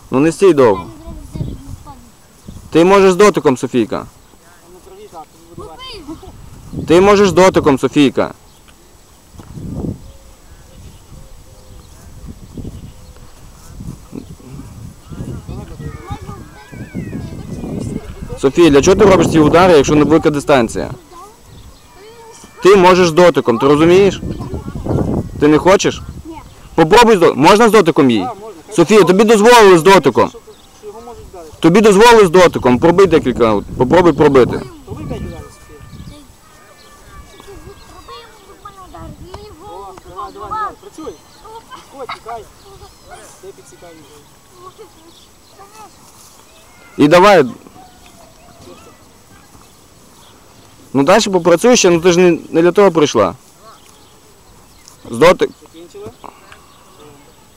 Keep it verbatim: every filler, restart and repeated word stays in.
Ну не стій довго. Ти можеш з дотиком, Софійка. Ти можеш з дотиком, Софійка. Софія, для чого ти робиш ці удари, якщо не велика дистанція? Ти можеш з дотиком, ти розумієш? Ти не хочеш? Ні. Попробуй з дотиком. Можна з дотиком їй? Софія, тобі дозволили з дотиком. Тобі дозволили з дотиком. Пробий декілька. Попробуй пробити. Працюй. Підходь, тікай. Ти підсікай. І давай. Ну далі попрацюй ще, ну ти ж не, не для того прийшла. З дотик. Закінчили?